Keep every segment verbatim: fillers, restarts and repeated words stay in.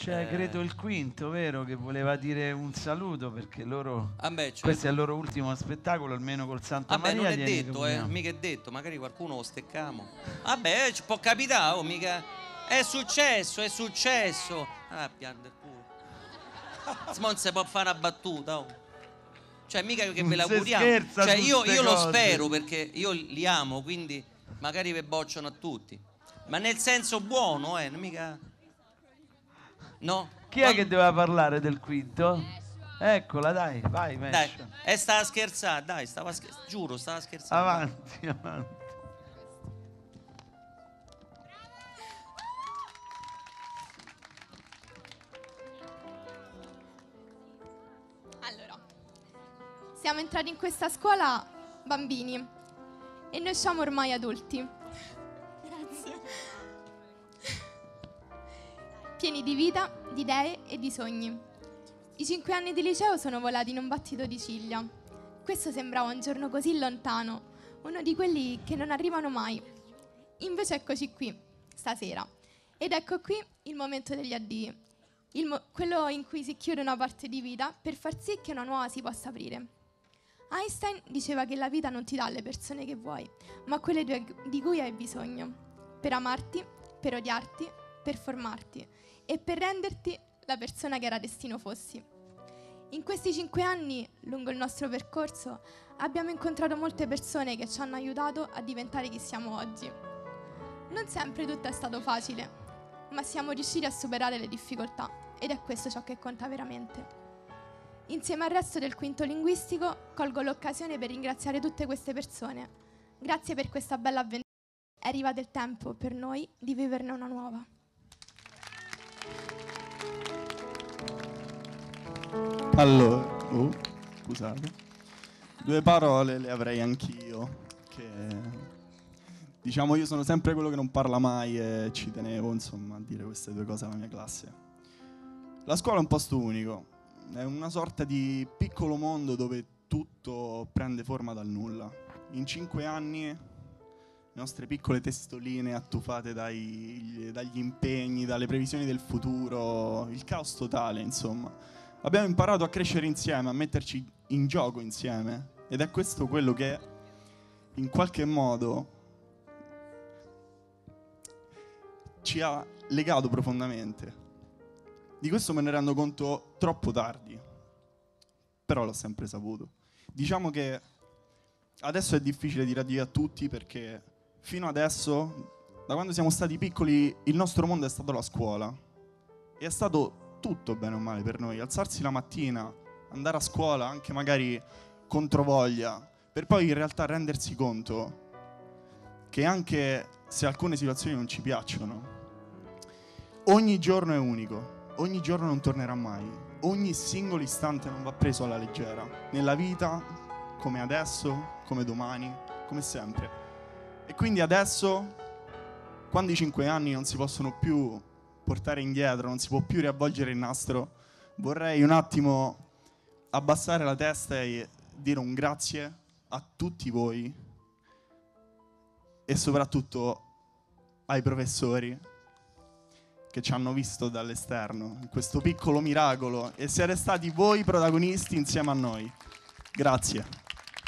C'è eh... credo il quinto, vero, che voleva dire un saluto perché loro Vabbè, cioè... questo è il loro ultimo spettacolo, almeno col Santa Vabbè, Maria. non è detto, eh, mica è detto, magari qualcuno lo steccamo. Vabbè, ci può capitare, oh, mica... È successo, è successo. Ah, piante il culo. Non si può fare una battuta, oh. Cioè, mica che ve l'auguriamo. Cioè, io, io lo spero perché io li amo, quindi magari ve bocciano a tutti. Ma nel senso buono, eh, non mica... No? Chi è che doveva parlare del quinto? Eccola, dai, vai, Mesh. Dai, e stava a scherzare, dai, stava a scherzare, giuro, stava a scherzare. Avanti, dai. avanti. Allora, siamo entrati in questa scuola bambini e noi siamo ormai adulti. Grazie. Pieni di vita, di idee e di sogni. I cinque anni di liceo sono volati in un battito di ciglia. Questo sembrava un giorno così lontano, uno di quelli che non arrivano mai. Invece eccoci qui, stasera. Ed ecco qui il momento degli addii, il mo- quello in cui si chiude una parte di vita per far sì che una nuova si possa aprire. Einstein diceva che la vita non ti dà le persone che vuoi, ma quelle due di cui hai bisogno, per amarti, per odiarti, per formarti e per renderti la persona che era destino fossi. In questi cinque anni, lungo il nostro percorso, abbiamo incontrato molte persone che ci hanno aiutato a diventare chi siamo oggi. Non sempre tutto è stato facile, ma siamo riusciti a superare le difficoltà ed è questo ciò che conta veramente. Insieme al resto del quinto linguistico, colgo l'occasione per ringraziare tutte queste persone. Grazie per questa bella avventura. È arrivato il tempo per noi di viverne una nuova. Allora, oh, scusate, due parole le avrei anch'io, che diciamo io sono sempre quello che non parla mai e ci tenevo insomma a dire queste due cose alla mia classe. La scuola è un posto unico, è una sorta di piccolo mondo dove tutto prende forma dal nulla. In cinque anni le nostre piccole testoline attufate dai, dagli impegni, dalle previsioni del futuro, il caos totale insomma. Abbiamo imparato a crescere insieme, a metterci in gioco insieme ed è questo quello che in qualche modo ci ha legato profondamente. Di questo me ne rendo conto troppo tardi, però l'ho sempre saputo. Diciamo che adesso è difficile dire addio a tutti perché fino adesso, da quando siamo stati piccoli, il nostro mondo è stato la scuola e è stato tutto bene o male per noi, alzarsi la mattina, andare a scuola anche magari controvoglia, per poi in realtà rendersi conto che anche se alcune situazioni non ci piacciono, ogni giorno è unico, ogni giorno non tornerà mai, ogni singolo istante non va preso alla leggera, nella vita, come adesso, come domani, come sempre. E quindi adesso, quando i cinque anni non si possono più portare indietro, non si può più riavvolgere il nastro, vorrei un attimo abbassare la testa e dire un grazie a tutti voi e soprattutto ai professori che ci hanno visto dall'esterno in questo piccolo miracolo e siete stati voi protagonisti insieme a noi. Grazie.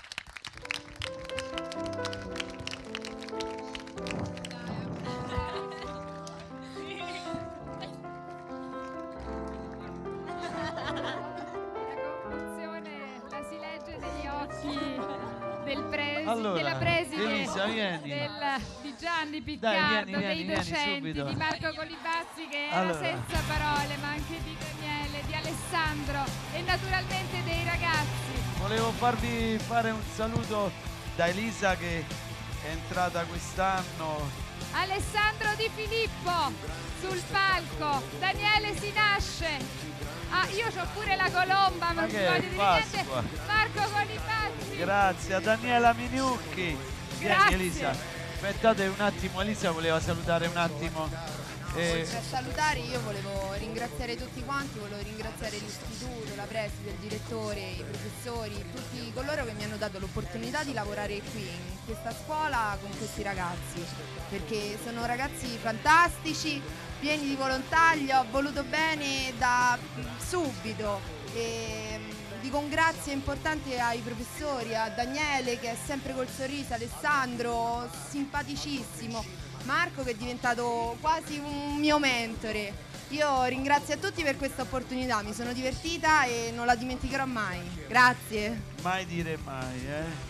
Del, di Gianni Piccardo, Dai, vieni, dei vieni, docenti, vieni di Marco Colibazzi che allora. era senza parole, ma anche di Daniele, di Alessandro e naturalmente dei ragazzi. Volevo farvi fare un saluto da Elisa che è entrata quest'anno. Alessandro Di Filippo sul palco, Daniele Si Nasce. Ah, io c'ho pure la colomba, ma non si voglio dire niente. Marco Colibazzi. Grazie a Daniela Miniucchi. Vieni Elisa, aspettate un attimo, Elisa voleva salutare un attimo. Eh... Oltre a salutare io volevo ringraziare ringraziare tutti quanti, volevo ringraziare l'istituto, la preside, il direttore, i professori, tutti coloro che mi hanno dato l'opportunità di lavorare qui, in questa scuola, con questi ragazzi, perché sono ragazzi fantastici, pieni di volontà, gli ho voluto bene da subito. E dico un grazie importante ai professori, a Daniele che è sempre col sorriso, Alessandro simpaticissimo, Marco che è diventato quasi un mio mentore. Io ringrazio a tutti per questa opportunità, mi sono divertita e non la dimenticherò mai. Grazie. Mai dire mai,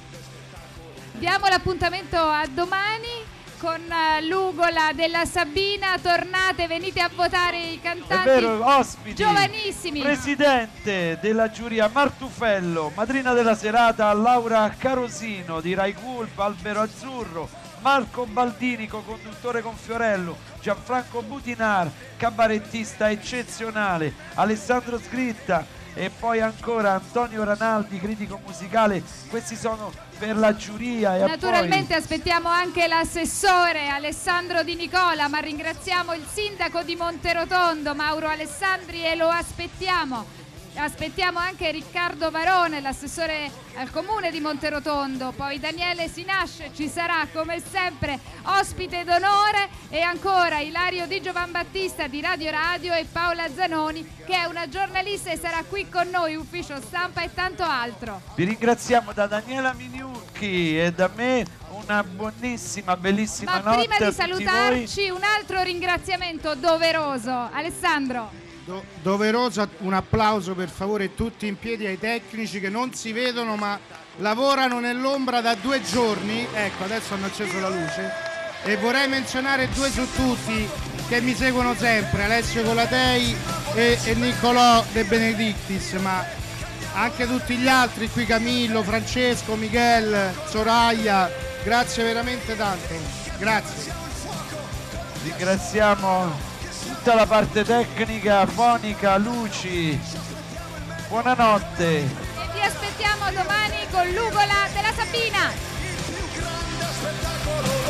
eh? Diamo l'appuntamento a domani con l'ugola della Sabina. Tornate, venite a votare i cantanti. È vero, ospiti, giovanissimi. Presidente della giuria Martufello, madrina della serata Laura Carosino di Rai Gulp, Albero Azzurro, Marco Baldini, co-conduttore con Fiorello, Gianfranco Butinar, cabarettista eccezionale, Alessandro Scritta e poi ancora Antonio Ranaldi, critico musicale. Questi sono per la giuria. E naturalmente poi aspettiamo anche l'assessore Alessandro Di Nicola, ma ringraziamo il sindaco di Monterotondo Mauro Alessandri e lo aspettiamo. Aspettiamo anche Riccardo Varone, l'assessore al comune di Monterotondo, poi Daniele Sinasce ci sarà come sempre ospite d'onore, e ancora Ilario Di Giovanbattista di Radio Radio e Paola Zanoni che è una giornalista e sarà qui con noi, ufficio stampa e tanto altro. vi ringraziamo da Daniela Miniucchi e da me, una buonissima, bellissima Ma notte. prima di a tutti salutarci voi. un altro ringraziamento doveroso. Alessandro. Do- doveroso un applauso per favore, tutti in piedi, ai tecnici che non si vedono ma lavorano nell'ombra da due giorni. Ecco, adesso hanno acceso la luce. E vorrei menzionare due su tutti che mi seguono sempre, Alessio Colatei e, e Niccolò De Benedictis, ma anche tutti gli altri qui, Camillo, Francesco, Miguel, Soraya, grazie veramente tanto, grazie. Ringraziamo tutta la parte tecnica, fonica, luci. Buonanotte. E vi aspettiamo domani con l'ugola della Sabina.